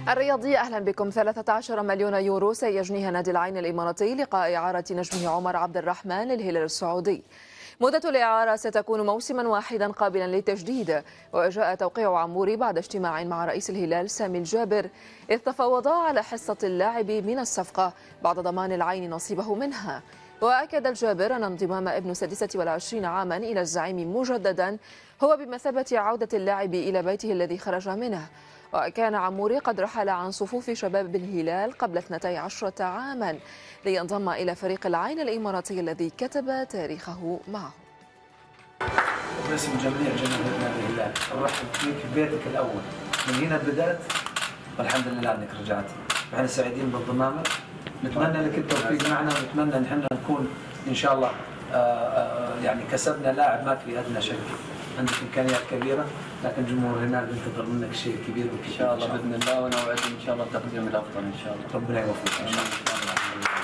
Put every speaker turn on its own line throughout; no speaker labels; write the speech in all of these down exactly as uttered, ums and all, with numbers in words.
الرياضية أهلا بكم. ثلاثة عشر مليون يورو سيجنيها نادي العين الإماراتي لقاء إعارة نجمه عمر عبد الرحمن للهلال السعودي. مدة الإعارة ستكون موسما واحدا قابلا للتجديد، وجاء توقيع عموري بعد اجتماع مع رئيس الهلال سامي الجابر، إذ تفاوضا على حصة اللاعب من الصفقة بعد ضمان العين نصيبه منها. وأكد الجابر أن انضمام ابن السادسة والعشرين عاما إلى الزعيم مجددا هو بمثابة عودة اللاعب إلى بيته الذي خرج منه. وكان عموري قد رحل عن صفوف شباب الهلال قبل اثنتي عشرة عاما لينضم إلى فريق العين الإماراتي الذي كتب تاريخه معه.
باسم جميع جماهير نادي الهلال نرحب فيك في بيتك الأول، من هنا بدأت والحمد لله أنك رجعت. احنا سعيدين بانضمامك، نتمنى لك التوفيق معنا، ونتمنى ان احنا نكون ان شاء الله آآ آآ يعني كسبنا لاعب ما في ادنى شك. عندك امكانيات كبيره، لكن جمهور الهلال بينتظر منك شيء كبير
ان شاء الله باذن الله، ونوعد ان شاء الله تقديم الافضل ان شاء الله.
ربنا يوفقك ان شاء الله.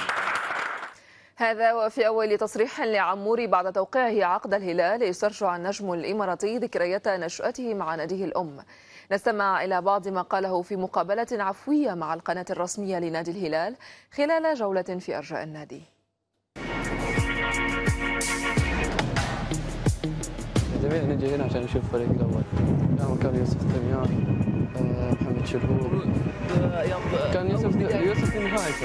هذا وفي أول تصريح لعموري بعد توقيعه عقد الهلال يسترجع النجم الإماراتي ذكريات نشأته مع ناديه الأم. نستمع إلى بعض ما قاله في مقابلة عفوية مع القناة الرسمية لنادي الهلال خلال جولة في أرجاء النادي.
جميل نجي هنا عشان نشوف الفريق الأول. كان كان يوسف تميان، محمد شلهور، كان يوسف يوسف في نهايته.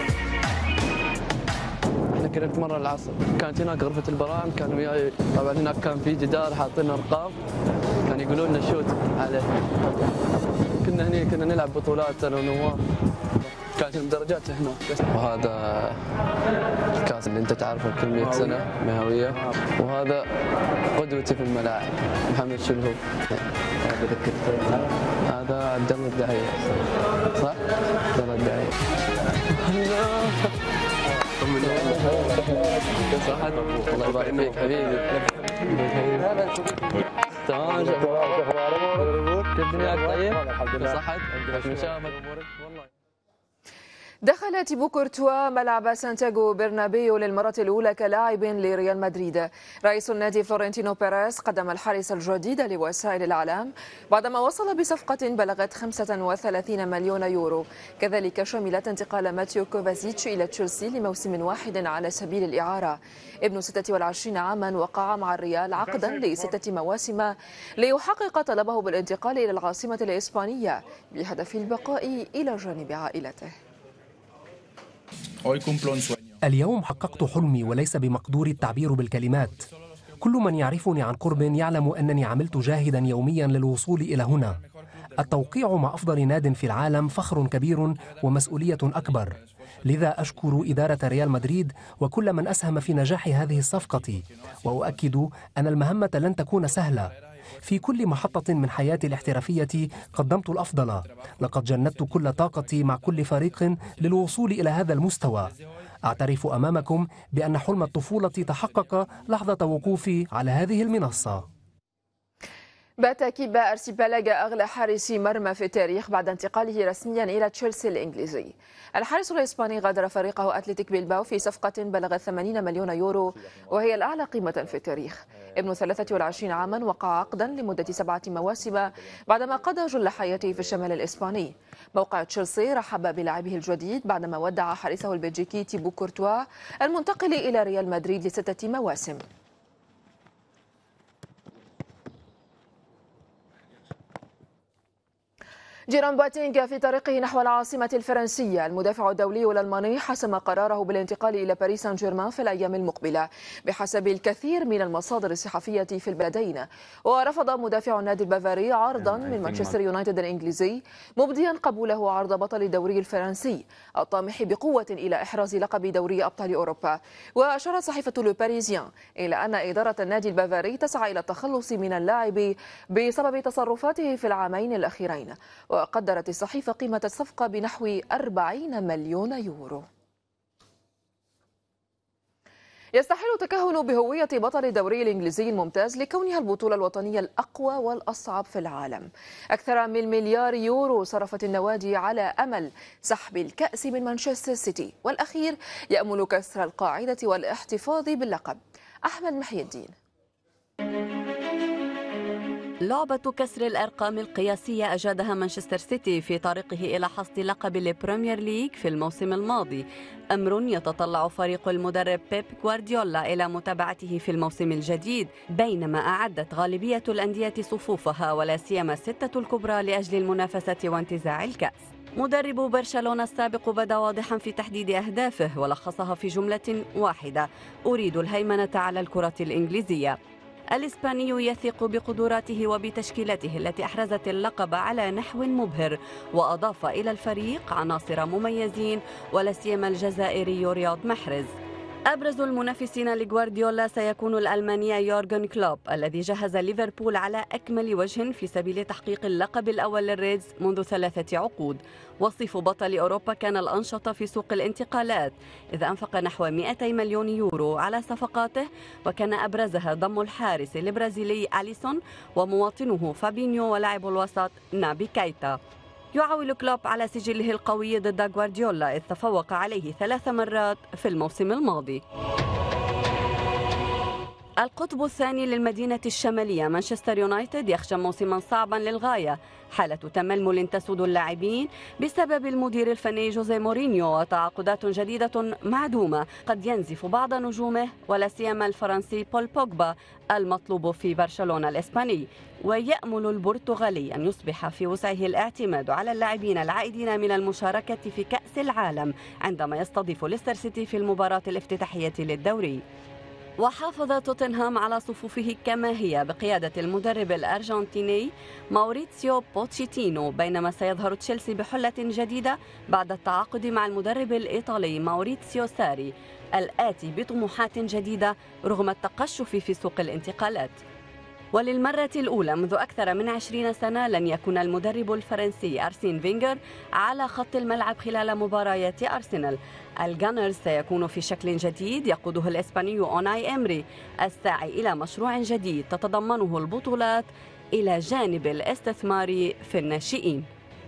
احنا كنا نتمرن العصر، كانت هناك غرفة البراعم، كانوا وياي طبعا هناك كان في جدار حاطين ارقام، كان يقولون لنا شوت عليه. كنا هني كنا نلعب بطولات انا ونواف، كانت الدرجات هنا. وهذا الكاس اللي انت تعرفه كل مئة سنة مئوية، وهذا قدوتي في الملاعب محمد شلهوب. هذا ذكرت هذا عبد الله الدعية، صح؟ عبد الله الدعية. صحت الله يبارك فيك حبيبي. تمام كيف دنياك طيب؟ صحت؟ من شافك والله.
دخل تيبو كورتوا ملعب سانتياغو برنابيو للمرة الأولى كلاعب لريال مدريد. رئيس النادي فلورنتينو بيريز قدم الحارس الجديد لوسائل الإعلام بعدما وصل بصفقة بلغت خمسة وثلاثين مليون يورو، كذلك شملت انتقال ماتيو كوفازيتش إلى تشيلسي لموسم واحد على سبيل الإعارة. ابن ستة وعشرين عاما وقع مع الريال عقدا لستة مواسم ليحقق طلبه بالانتقال إلى العاصمة الإسبانية بهدف البقاء إلى جانب عائلته.
اليوم حققت حلمي وليس بمقدوري التعبير بالكلمات. كل من يعرفني عن قرب يعلم أنني عملت جاهدا يوميا للوصول إلى هنا. التوقيع مع أفضل ناد في العالم فخر كبير ومسؤولية أكبر، لذا أشكر إدارة ريال مدريد وكل من أسهم في نجاح هذه الصفقة، وأؤكد أن المهمة لن تكون سهلة. في كل محطة من حياتي الاحترافية قدمت الأفضل، لقد جندت كل طاقتي مع كل فريق للوصول إلى هذا المستوى. أعترف أمامكم بأن حلم الطفولة تحقق لحظة وقوفي على هذه المنصة.
بات كيبا أرسيبالاغا أغلى حارس مرمى في التاريخ بعد انتقاله رسميا إلى تشيلسي الإنجليزي. الحارس الإسباني غادر فريقه أتلتيك بيلباو في صفقة بلغت ثمانين مليون يورو، وهي الأعلى قيمة في التاريخ. ابن ثلاثة وعشرين عاما وقع عقدا لمدة سبعة مواسم بعدما قضى جل حياته في الشمال الإسباني. موقع تشيلسي رحب بلاعبه الجديد بعدما ودع حارسه البلجيكي تيبو كورتوا المنتقل إلى ريال مدريد لستة مواسم. جيرون بواتينغ في طريقه نحو العاصمة الفرنسية. المدافع الدولي الألماني حسم قراره بالانتقال إلى باريس سان جيرمان في الأيام المقبلة بحسب الكثير من المصادر الصحفية في البلدين. ورفض مدافع النادي البافاري عرضا من مانشستر يونايتد الإنجليزي، مبديا قبوله عرض بطل الدوري الفرنسي الطامح بقوة إلى إحراز لقب دوري أبطال أوروبا. وأشارت صحيفة لو باريزيان إلى أن إدارة النادي البافاري تسعى إلى التخلص من اللاعب بسبب تصرفاته في العامين الأخيرين. وقدرت الصحيفة قيمة الصفقة بنحو أربعين مليون يورو. يستحيل التكهن بهوية بطل الدوري الإنجليزي الممتاز لكونها البطولة الوطنية الأقوى والأصعب في العالم. أكثر من مليار يورو صرفت النوادي على أمل سحب الكأس من مانشستر سيتي، والأخير يأمل كسر القاعدة والاحتفاظ باللقب. أحمد محي الدين.
لعبة كسر الأرقام القياسية أجادها مانشستر سيتي في طريقه إلى حصد لقب البريمير ليج في الموسم الماضي، أمر يتطلع فريق المدرب بيب غوارديولا إلى متابعته في الموسم الجديد، بينما أعدت غالبية الأندية صفوفها ولا سيما الستة الكبرى لأجل المنافسة وانتزاع الكأس. مدرب برشلونة السابق بدا واضحا في تحديد أهدافه ولخصها في جملة واحدة: أريد الهيمنة على الكرة الإنجليزية. الإسباني يثق بقدراته وبتشكيلته التي أحرزت اللقب على نحو مبهر، وأضاف إلى الفريق عناصر مميزين ولا سيما الجزائري رياض محرز. أبرز المنافسين لغوارديولا سيكون الألماني يورغن كلوب الذي جهز ليفربول على أكمل وجه في سبيل تحقيق اللقب الأول للريدز منذ ثلاثة عقود. وصيف بطل أوروبا كان الأنشط في سوق الانتقالات، إذ أنفق نحو مئتي مليون يورو على صفقاته، وكان أبرزها ضم الحارس البرازيلي أليسون ومواطنه فابينيو ولاعب الوسط نابي كايتا. يعول كلوب على سجله القوي ضد غوارديولا إذ تفوق عليه ثلاث مرات في الموسم الماضي. القطب الثاني للمدينة الشمالية مانشستر يونايتد يخشى موسما صعبا للغاية، حالة تململ تسود اللاعبين بسبب المدير الفني جوزيه مورينيو وتعاقدات جديدة معدومة قد ينزف بعض نجومه ولا سيما الفرنسي بول بوجبا المطلوب في برشلونة الإسباني. ويأمل البرتغالي أن يصبح في وسعه الاعتماد على اللاعبين العائدين من المشاركة في كأس العالم عندما يستضيف ليستر سيتي في المباراة الافتتاحية للدوري. وحافظ توتنهام على صفوفه كما هي بقيادة المدرب الأرجنتيني ماوريتسيو بوتشيتينو، بينما سيظهر تشيلسي بحلة جديدة بعد التعاقد مع المدرب الإيطالي ماوريتسيو ساري الآتي بطموحات جديدة رغم التقشف في سوق الانتقالات. وللمرة الأولى منذ أكثر من عشرين سنة لن يكون المدرب الفرنسي أرسين فينغر على خط الملعب خلال مباريات أرسنال. الجانرز سيكون في شكل جديد يقوده الإسباني أوناي إمري الساعي إلى مشروع جديد تتضمنه البطولات إلى جانب الاستثمار في الناشئين.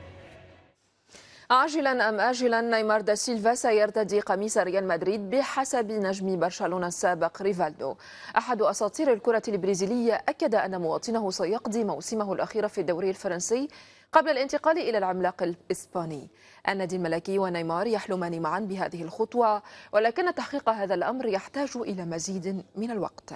عاجلا أم آجلا نيمار دا سيلفا سيرتدي قميص ريال مدريد بحسب نجم برشلونة السابق ريفالدو. أحد أساطير الكرة البرازيلية أكد أن مواطنه سيقضي موسمه الأخير في الدوري الفرنسي قبل الانتقال إلى العملاق الإسباني. النادي الملكي ونيمار يحلمان معا بهذه الخطوة، ولكن تحقيق هذا الأمر يحتاج إلى مزيد من الوقت.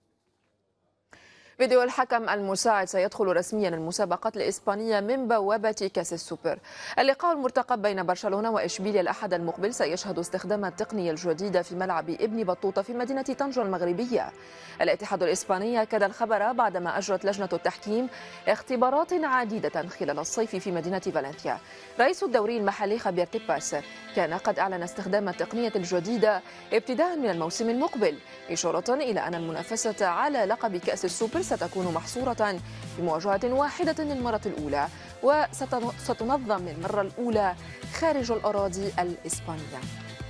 فيديو الحكم المساعد سيدخل رسميا المسابقات الإسبانية من بوابة كأس السوبر. اللقاء المرتقب بين برشلونة وإشبيليا الأحد المقبل سيشهد استخدام التقنية الجديدة في ملعب ابن بطوطة في مدينة طنجة المغربية. الاتحاد الإسباني أكد الخبر بعدما أجرت لجنة التحكيم اختبارات عديدة خلال الصيف في مدينة فالنسيا. رئيس الدوري المحلي خبير تيباس كان قد أعلن استخدام التقنية الجديدة ابتداء من الموسم المقبل، إشارة إلى أن المنافسة على لقب كأس السوبر ستكون محصورة في مواجهة واحدة للمرة الأولى، وستنظم للمرة الأولى خارج الأراضي الإسبانية.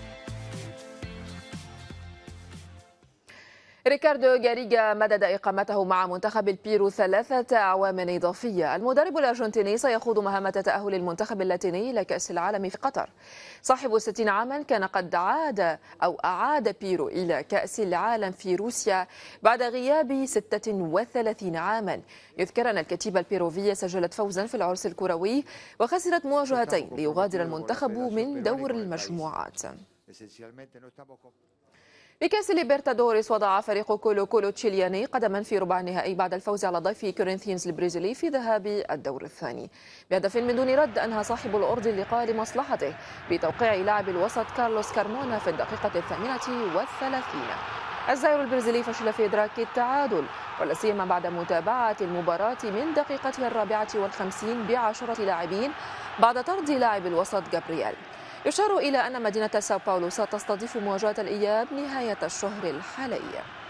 ريكاردو غاريغا مدد إقامته مع منتخب البيرو ثلاثة أعوام إضافية. المدرب الأرجنتيني سيخوض مهمة تأهل المنتخب اللاتيني إلى كأس العالم في قطر. صاحب الستين عاما كان قد عاد أو أعاد بيرو إلى كأس العالم في روسيا بعد غياب ستة وثلاثين عاما. يذكر أن الكتيبة البيروفية سجلت فوزا في العرس الكروي وخسرت مواجهتين ليغادر المنتخب من دور المجموعات. بكأس ليبرتادوريس وضع فريق كولو كولو تشيلياني قدما في ربع النهائي بعد الفوز على ضيف كورينثيانز البرازيلي في ذهاب الدور الثاني. بهدف من دون رد أنهى صاحب الأرض اللقاء لمصلحته بتوقيع لاعب الوسط كارلوس كارمونا في الدقيقة الثامنة والثلاثين. الزائر البرازيلي فشل في إدراك التعادل، ولا سيما بعد متابعة المباراة من دقيقتها الرابعة والخمسين بعشرة لاعبين بعد طرد لاعب الوسط جابرييل. يشار إلى أن مدينة ساو باولو ستستضيف مواجهة الإياب نهاية الشهر الحالي.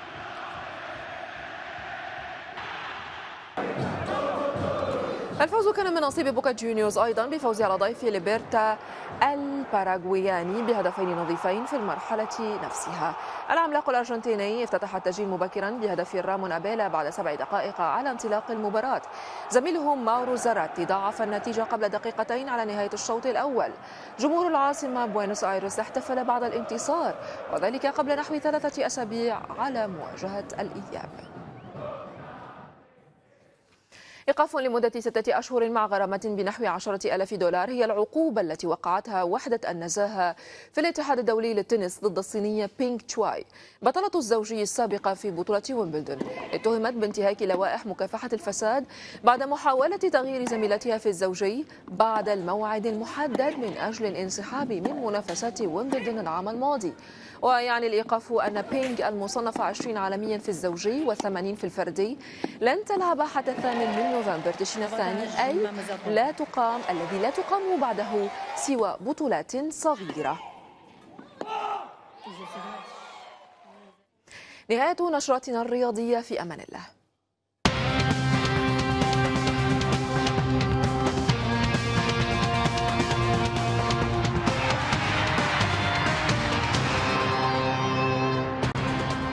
الفوز كان من نصيب بوكا جونيورز أيضا بفوز على ضيف ليبرتا الباراغوياني بهدفين نظيفين في المرحلة نفسها. العملاق الأرجنتيني افتتح التسجيل مبكرا بهدف رامون أبيلا بعد سبع دقائق على انطلاق المباراة. زميلهم ماورو زاراتي ضاعف النتيجة قبل دقيقتين على نهاية الشوط الأول. جمهور العاصمة بوينوس آيرس احتفل بعد الانتصار، وذلك قبل نحو ثلاثة أسابيع على مواجهة الإياب. إيقاف لمدة ستة أشهر مع غرامة بنحو عشرة آلاف دولار هي العقوبة التي وقعتها وحدة النزاهة في الاتحاد الدولي للتنس ضد الصينية بينغ تشواي بطلة الزوجي السابقة في بطولة ويمبلدون. اتهمت بانتهاك لوائح مكافحة الفساد بعد محاولة تغيير زميلتها في الزوجي بعد الموعد المحدد من أجل الانسحاب من منافسات ويمبلدون العام الماضي. ويعني الإيقاف أن بينغ المصنفة عشرين عالميا في الزوجي والثمانين في الفردي لن تلعب حتى الثامن من نوفمبر تشرين الثاني، أي لا تقام الذي لا تقام بعده سوى بطولات صغيرة. نهاية نشرتنا الرياضية، في أمان الله.